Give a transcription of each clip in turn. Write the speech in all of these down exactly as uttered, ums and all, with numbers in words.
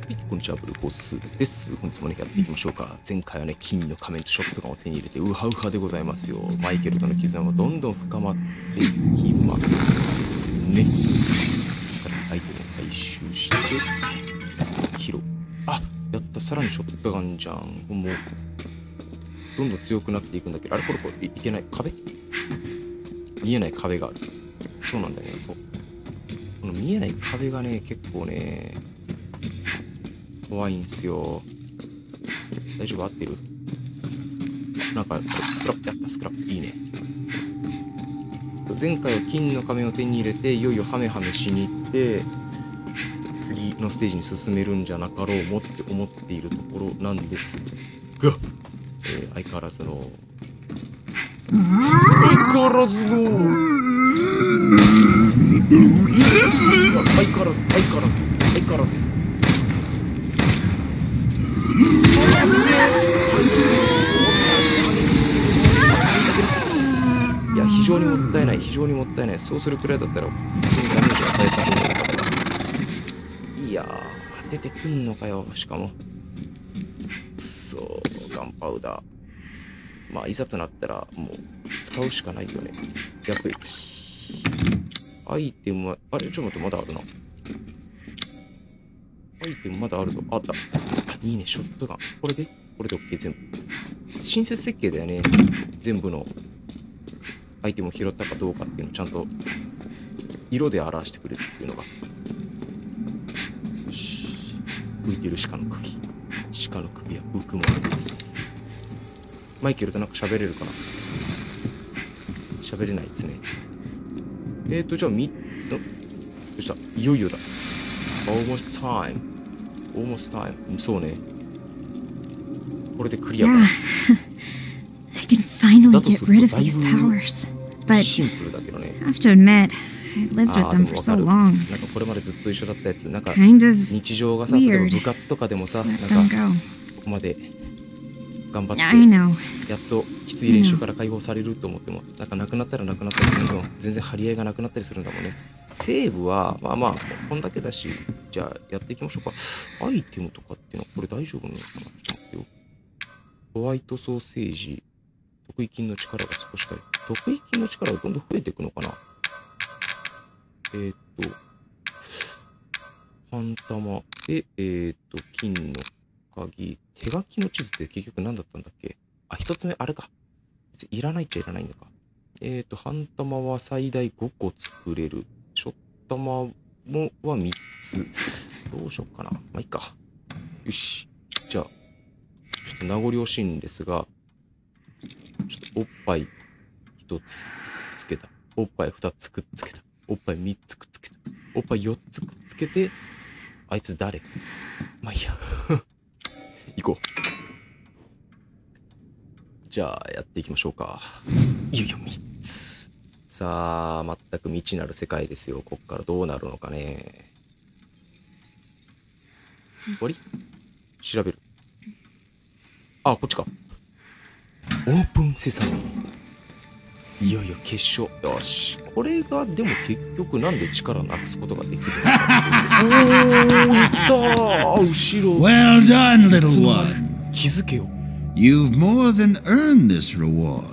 はい、こんにちは、ブルーホースです。本日もね、やっていきましょうか。前回はね、金の仮面とショットガンを手に入れて、ウハウハでございますよ。マイケルとの絆もどんどん深まっていきますね。アイテムを回収して、拾う。あ、やった、さらにショットガンじゃん。もう、どんどん強くなっていくんだけど、あれこれこれ、いけない壁見えない壁がある。そうなんだよね、そう。この見えない壁がね、結構ね、怖いんすよ。大丈夫合ってる？なんか、スクラップやった、スクラップ。いいね。前回は金の仮面を手に入れて、いよいよハメハメしに行って、次のステージに進めるんじゃなかろうもって思っているところなんですが、えー、相変わらずの、相変わらずの、相変わらず、相変わらず、相変わらず。いや、非常にもったいない、非常にもったいない。そうするくらいだったら、普通にダメージを与えた方がよかった。いやー、出てくんのかよ、しかも。くそー、ガンパウダー。まあ、いざとなったら、もう、使うしかないよね。逆液。アイテムは、あれちょっと待って、まだあるな。アイテムまだあるぞ。あった。いいね、ショットガン。これでこれで OK、全部。親切設計だよね。全部のアイテムを拾ったかどうかっていうのをちゃんと色で表してくれるっていうのが。よし。浮いてる鹿の首。鹿の首は浮くものです。マイケルとなんか喋れるかな？喋れないですね。えーと、じゃあ、み、どうした？いよいよだ。Almost time. Almost time. そうね。これでクリアか。 I can finally get rid of these powers. But シンプルだけどね。 I have to admit, I lived with them for so long. なんかこれまでずっと一緒だったやつ。なんか Kind of 日常がさ、例えば weird. 部活とかでもさ、 Let なん them か go. ここまで頑張っ I て、 know. やっときつい練習から解放されると思っても、なんかなくなったらなくなったらどんどん全然張り合いがなくなったりするんだもんね。セーブは、まあまあ、こんだけだし、じゃあやっていきましょうか。アイテムとかっていうのはこれ大丈夫なのかな？ちょっと待ってよ。ホワイトソーセージ、得意筋の力が少しかい。得意筋の力がどんどん増えていくのかな？えーっと、半玉で、えーっと、金の鍵、手書きの地図って結局何だったんだっけ？あ、一つ目、あれか。別にいらないっちゃいらないんだか。えーっと、半玉は最大ごこ作れる。ショッ玉もはみっつ。どうしよっかな。まあ、いいか。よし。じゃあ、ちょっと名残惜しいんですが、ちょっとおっぱいひとつくっつけた。おっぱいふたつくっつけた。おっぱいみっつくっつけた。おっぱいよっつくっつけて、あいつ誰？まあいいや。行こう。じゃあ、やっていきましょうか。いよいよみっつ。さあ、全く未知なる世界ですよ。こっからどうなるのかね。終わり？調べる。あ、こっちか。オープンセサミ。いよいよ決勝。よし。これが、でも結局なんで力なくすことができるのか。おー、いったー。後ろ。 Well done, little one. 気づけよ。 You've more than earned this reward.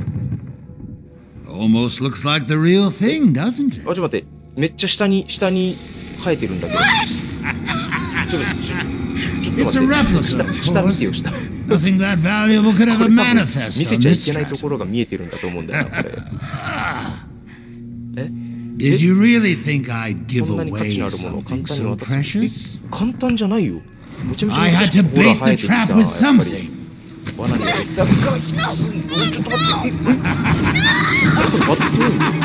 Almost looks like the real thing, doesn't あ、ちょ it? っと待って。めっちゃ下に、下に生えてるんだけど。ちょっと、ちょ、ちょ、ちょっ It's と a 待って。 replica, 下、 of 下見てよ、 course. 下。 Nothing that valuable could こ ever れ多分 manifest 見せ on ちゃい this けないと stratum. ころが見えてるんだと思うんだよな、これ。え Did you really think I'd give こんなに価値 away のあるものを簡 something 単に so 渡す。 precious? え、簡単じゃないよ。めちゃめちゃ I 難 had し to い。ほら、 bait 生え the てきた。やっ trap ぱ with り。 something. 罠に餌がきつい。ちょっと待って。え、え、これバットどういうの？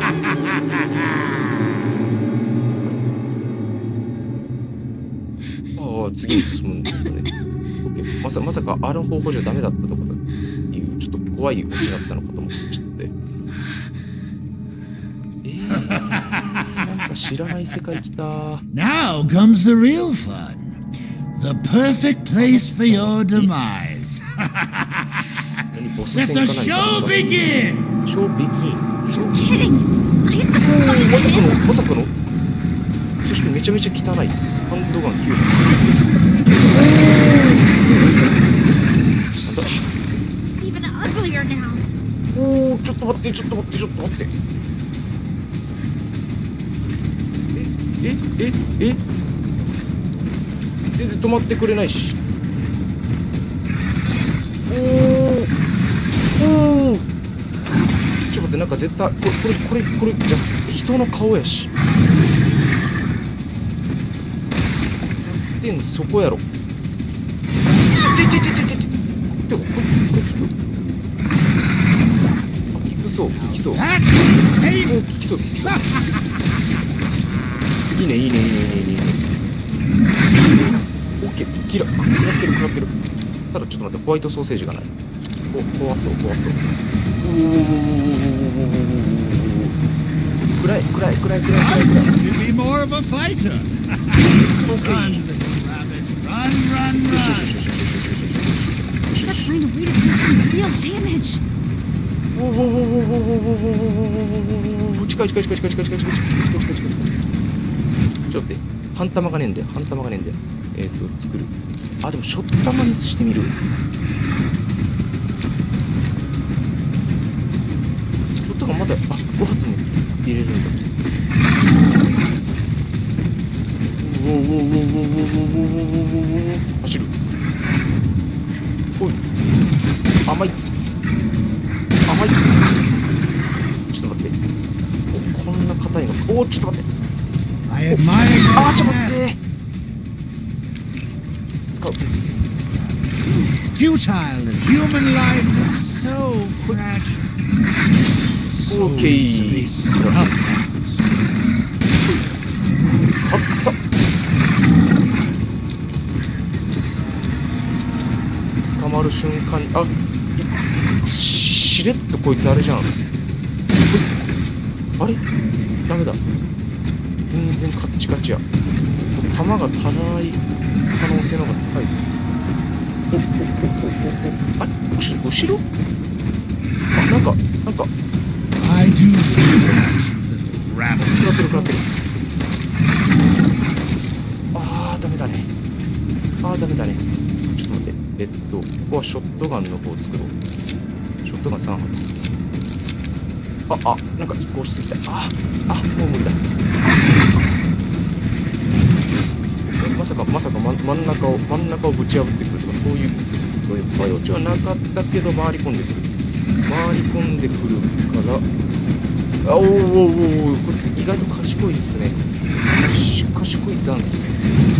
ああ、次に進むんだね。オッケー。まさ、まさかあの方法じゃダメだったとかだっていう、ちょっと怖いオチだったのかと思っちゃって。えー、なんか知らない世界来た。 Now comes the real fun. The perfect place for your demise. 何ボス Let 戦か the 何か show ですか？ begin! ショービキン。ショー Kidding. I have to まさ find かの、 him. まさかの。そしてめちゃめちゃ汚い。ハンドガンきゅうはち。 ってちょっと待ってちょっと待ってええええ全然止まってくれないしおーおーちょっと待ってなんか絶対これこれこれこれじゃ人の顔やしでんそこやろててててててでもこれこれ効くあ効くそう効きそうお効きそう効きそういいねいいねいいねいいねいいねオッケーキラ食らってる食らってるただちょっと待ってホワイトソーセージがないお怖そう怖そうおお暗い暗い暗い暗い暗い暗い You'd be more of a fighter. オッケー Run, little rabbit. Run, run, よしよし run. よしよしよしよしよしよしよし Gotta find a way to do some real damage. おおおおおおおお近い近い近い近い近い近い近い近い近い近い近い近いちょっと待って半玉がねえんだよ半玉がねえんだよえっと作るあでもショット玉にしてみるショットがまだあご発も入れるんだおおおおおおおおおお走るおい甘い甘いちょっと待っておこんな硬いのおちょっと待って I admire your あちょっと待っ task. て使う Futile. Human life is so fragile. So Okay. easily scuffed at. あった捕まる瞬間にあいししれっとこいつあれじゃんあれダメだ全然カッチカチや弾が足らない可能性の方が高いぞおおおおおおあれ後ろ後ろあなんかなんか I do that, little 食 rabbit. らってる食らってるあーダメだねあーダメだねちょっと待ってえっとここはショットガンの方を作ろうショットガンさん発ああなんかいっこ押しすぎたああもう無理だまさかまさか真真ん中を真ん中をぶち破ってくるとかそういうそういう場合はなかったけど回り込んでくる回り込んでくるからあおーおーおーおーこいつ意外と賢いっすね賢いザンス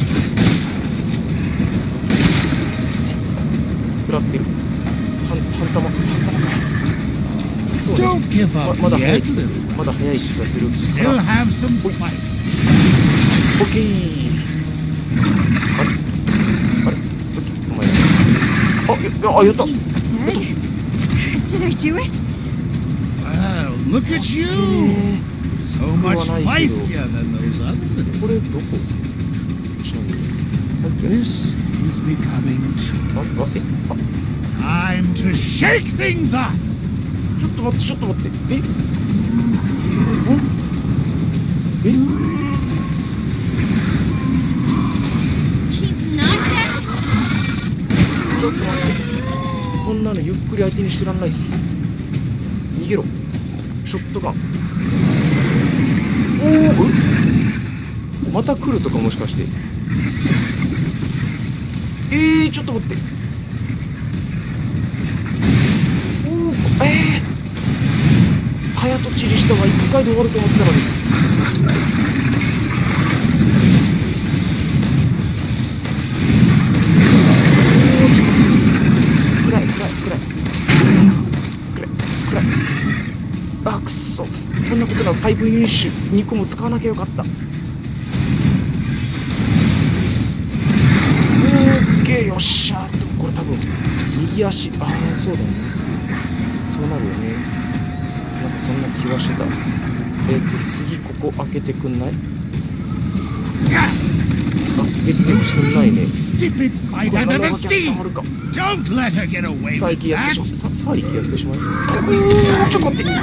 食らってる半半玉半玉かそうね Don't give ま up まだ早い yet, 気がする little. まだ早い気がする Still から have some fight. オッケーあれあれオッケーお前あやあやった Is he dead? Did I do it? Well, look at you. So much feistier than those other little. これどこちなみに This is becoming ああえあ time to shake things up. ちょっと待ってちょっと待ってえんえ He's not dead. ちょっと待ってこんなのゆっくり相手にしてらんないっす逃げろショットガンおおまた来るとかもしかしてえー、ちょっと待っておおえー、早とちりしたはいっかいで終わると思ってたのにおおちょっと暗い暗い暗い暗い暗いあくっそこんなことならパイプユニッシュにこも使わなきゃよかったオーケーよっしゃーとこれ多分右足ああそうだよねそうなるよねなんかそんな気はしてたえっと次ここ開けてくんない開けてくんないね Insipid fight I've ever た seen. まるか Don't let her get away さあ with 息やって that. しまうささあ息やってしまうおーちょっと待ってちょっと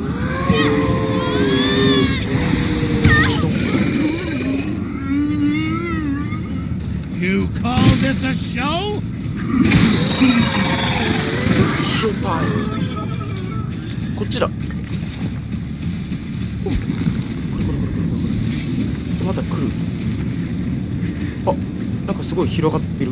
You call this a show? ショータイムこっちだた来る。あ、なんかすごい広がってる。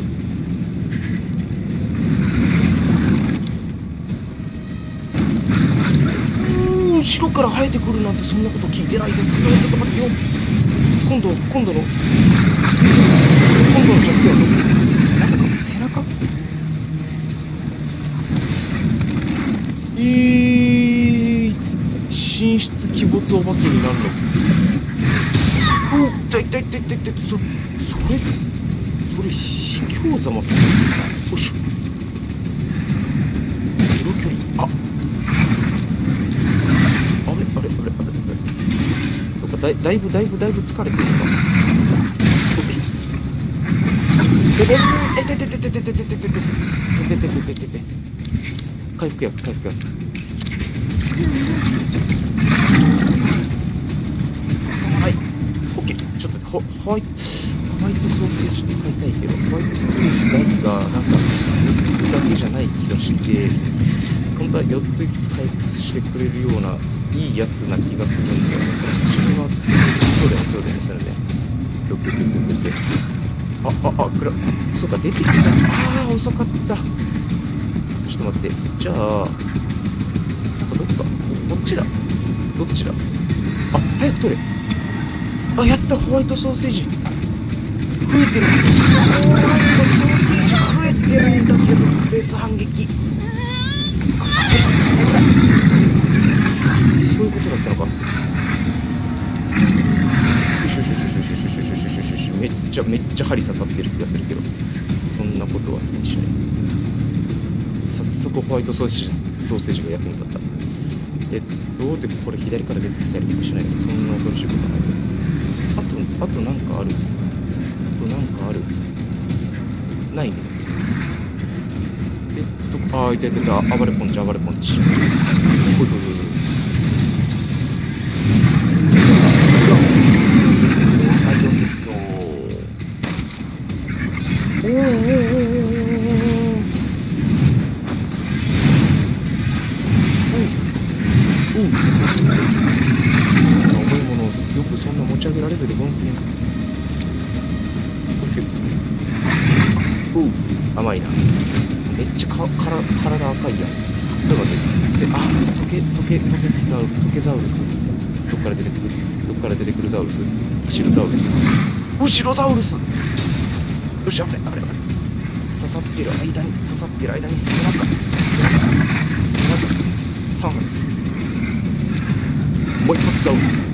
後ろから生えてくるなんてそんなこと聞いてないですよ。ちょっと待ってよ。今度今度の今度の弱点はどこ？まさか背中？えー、神出鬼没お化けになるの。おっ、痛い痛い痛い痛い痛い。そそれそれ卑怯ざますね。よいしょ。ゼロ距離。ああれあれあれあれあれ。なんかだいだいぶだいぶだいぶ疲れてるな。えててててててててててててててててて。回復薬回復薬。はい。オッケー。ちょっとホホワイトホワイトソーセージ使いたいけど、ホワイトソーセージだけがなんかみっつだけじゃない気がして、本当はよっついつつ回復してくれるようないいやつな気がするんだよね。自分はそうだよねそうだよねそれね。よくよくよくよく。あああくらそうか出てきた。ああ遅かった。ちょっと待って。じゃあどっかこっちだ。どっちだ。あ早く取れ。あやったホワイトソーセージ増えてる。ホワイトソーセージ増えてるんだけどスペース反撃。そういうことだったのか。よしよしよしよしよしよしよしよしよしよし。めっちゃめっちゃ針刺さってる気がするけど、そんなことは気にしない。早速ホワイトソーセージソーセージが役に立った。えどうでこれ左から出てきたりとかしないの。そんな恐ろしいことない。あとあとなんかある。あとなんかある。ないね。えっとあーいたいたいた。暴れポンチ暴れポンチ。ほいほいほい。大丈夫ですよ。おーおーおーおーおーおー。重いものをよくそんな持ち上げられるでゴンスね。おう甘いな。めっちゃかから体赤いやん。ちょっと待ってせあトケトケトケザウルトケザウルス。どっから出てくるどっから出てくるザウルス。シルザウルス。後ろザウルス。よしあれあれあれ刺さってる間に刺さってる間に背中背中背中さん発。もう一発ザウルス。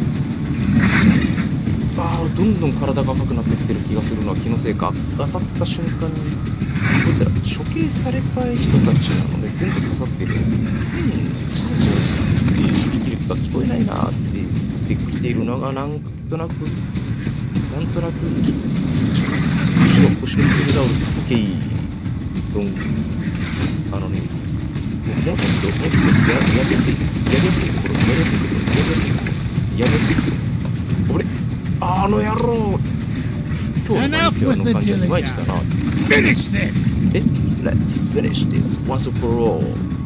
ああどんどん体が赤くなってってる気がするのは気のせいか。当たった瞬間にこいつら処刑されたい人たちなので全部刺さってる。うんちょっといい響きが聞こえないなって言ってきているのがなんとなくなんとなく後ろ後ろテルザウルス。オッケードン。あのねもうちょっともうちょっとややりやすいやりやすいところやりやすいところやりやすいところやりやすいところ。俺あの野郎今日のマニキュアの感じはいまいちだな。 Finish this! え Let's finish this once for all.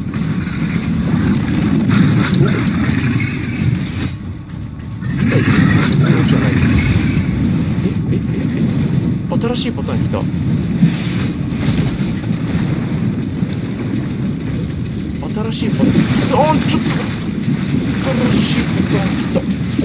痛いそうじゃない。ええええ新しいパターン来た。新しいパターンあーちょっと新しいパターン来た。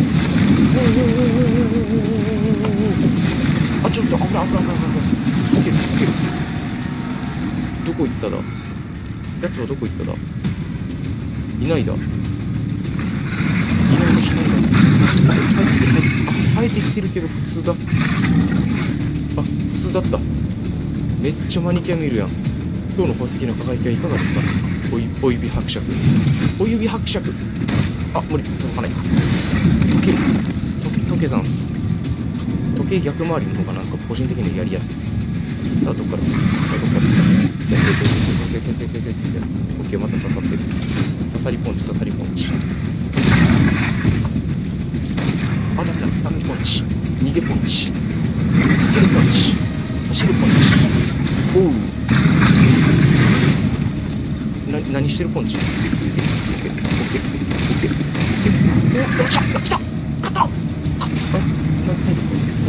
あちょっと危ない危ない危ない危ない。いけるいける。どこ行っただ。やつはどこ行っただ。いないだ。いないだしないだ。あれ生えてきてるあ生えてきてるけど普通だ。あ普通だった。めっちゃマニキュア見るやん。今日の宝石の輝きはいかがですか。おいお指伯爵お指伯爵。あ無理届かない。溶ける溶けざんす。時計逆回りの方がなんか個人的にやりやすい。さあどっからどっからオッケーまた刺さってる。刺さりポンチ刺さりポンチ。あダメだダメポンチ逃げポンチ避けるポンチ走るポンチ。おうな何してるポンチ。オッケーオッケーオッケーオッケーオッケー。およっしゃ来た勝った。あなんか体力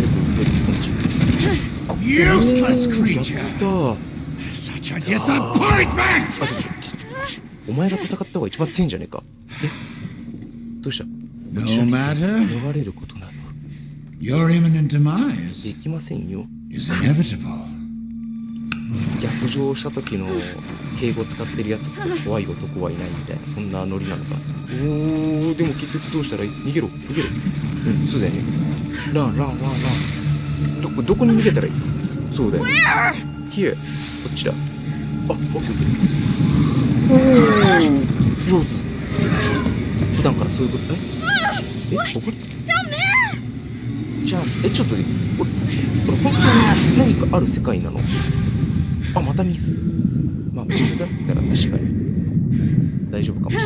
Useless や creature! ったー。 Such a あ、 disappointment! ちょっと、ちょっとお前が戦った方が一番強いんじゃねえか。え、どうした？ No こちらに matter. 逃れることなど Your imminent demise できませんよ。 is inevitable. 逆上した時の敬語使ってるやつ怖い男はいないみたいな、そんなノリなのか。おー、でも結局どうしたらいい？逃げろ、逃げろ。うん、そうだよね。ランランランラン。どこ、どこに逃げたらいい？そうだよね。Here こっちだ。あ、オッケーオッケー。おー、上手。普段からそういうこと？ええ、ここ？じゃあ、え、ちょっとね、これ、これ本当に何かある世界なの？あ、また水。まあ、水だったら確かに大丈夫かもしれない。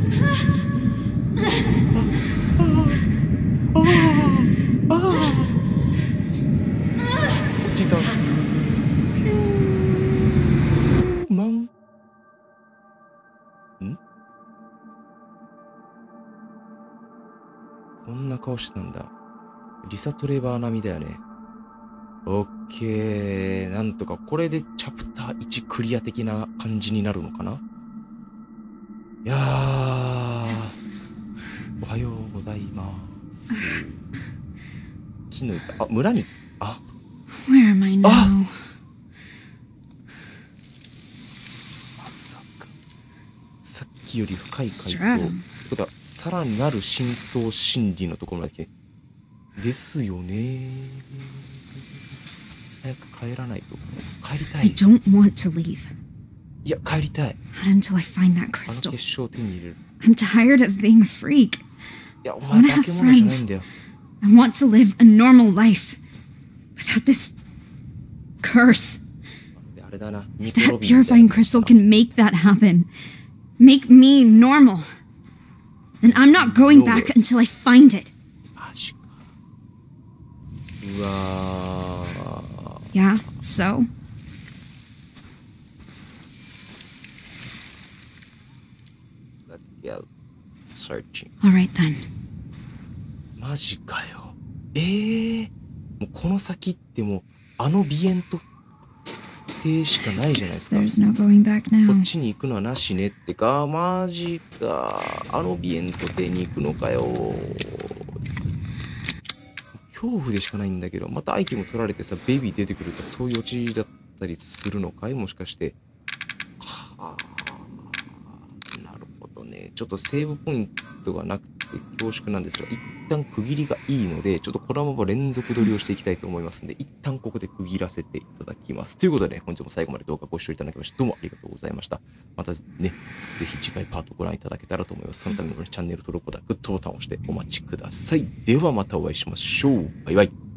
あ、ああ、ああ、落ちざす。ヒューマン。ん？こんな顔してたんだ。リサ・トレバー並みだよね。オッケー。なんとかこれでチャプターいちクリア的な感じになるのかな。いやー、おはようございます。木の板、あ、村に、あ、 Where am I now? まさかさっきより深い階層。ってことはさらなる深層心理のところまで来てですよね。早く帰らないと。帰りた I い。 don't want to leave. いや、帰りたい。 Not until I find that あの crystal. 結晶を手に入れる。 I'm tired of being a freak. いや、お前化け物じゃないんだよ。 I want to live a normal life without this curse. あれだな。ニ If コロ that ビンみたい purifying な crystal can make that happen, make me normal, then I'm not going back until I find it. マジか。うわー。 Yeah, so? Let's get searching. Alright then. マジかよ。えー、もうこの先ってもうあのビエント邸しかないじゃないですか。 There's no going back こ now. っちに行くのはなしねってか、マジか。あのビエント邸に行くのかよ。恐怖でしかないんだけど、またアイテム取られてさ、ベイビー出てくるとそういうオチだったりするのかい、もしかして。はあ、なるほどね。ちょっとセーブポイントがなくて恐縮なんですが、一旦区切りがいいので、ちょっとこのまま連続撮りをしていきたいと思いますので、一旦ここで区切らせていただきます。ということでね、本日も最後まで動画ご視聴いただきましてどうもありがとうございました。またね、ぜひ次回パートご覧いただけたらと思います。そのためにもね、チャンネル登録ボタン、グッドボタンを押してお待ちください。ではまたお会いしましょう。バイバイ。